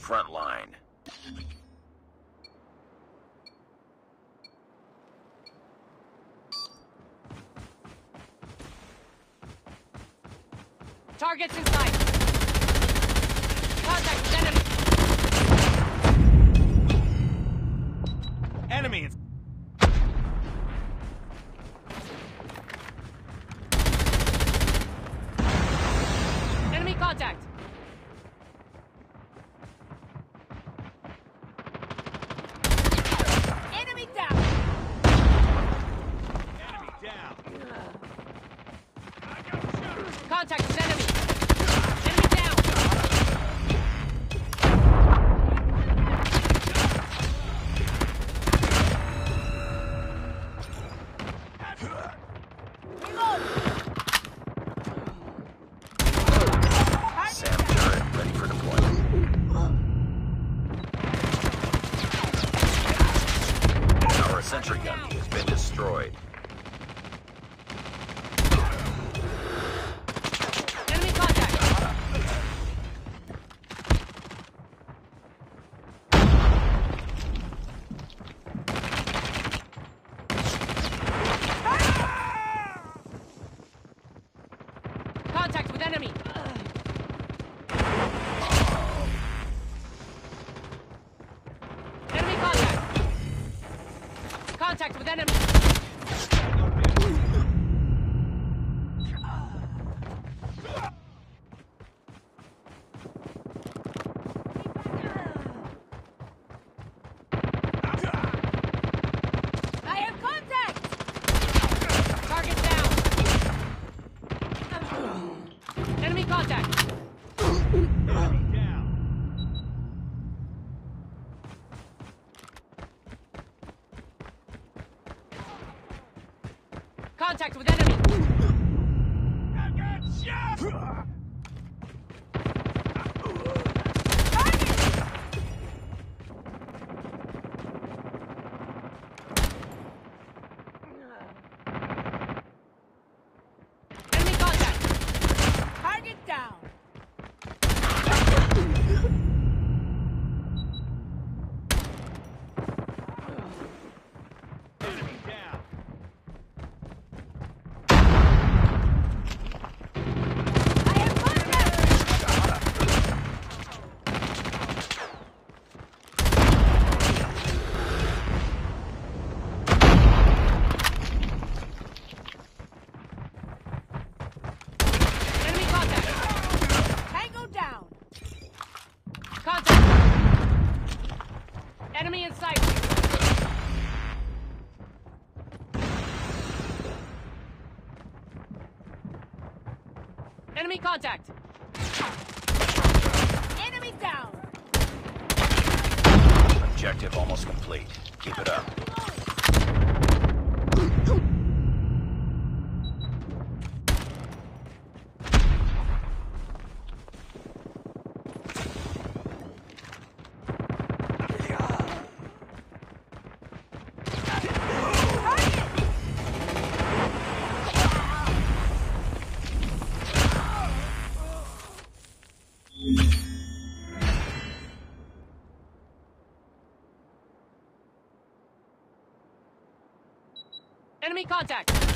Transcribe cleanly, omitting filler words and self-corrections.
front line. Targets in sight. Contact with enemy. Enemy is... Enemy contact. Enemy down. Enemy down. Contact with enemy. Enemy down. Reload. SAM turret ready for deployment. Our sentry gun has been destroyed. Enemy contact. Contact with enemy. Enemy contact. Contact with enemy. I have contact. Target down. Enemy contact. Enemy down. Contact with enemy. I got shot! Enemy contact. Target down. Enemy down. I have contact. Enemy contact. Tango down. Contact. Enemy in sight. Enemy contact. Enemy down. Objective almost complete. Keep it up. Enemy contact.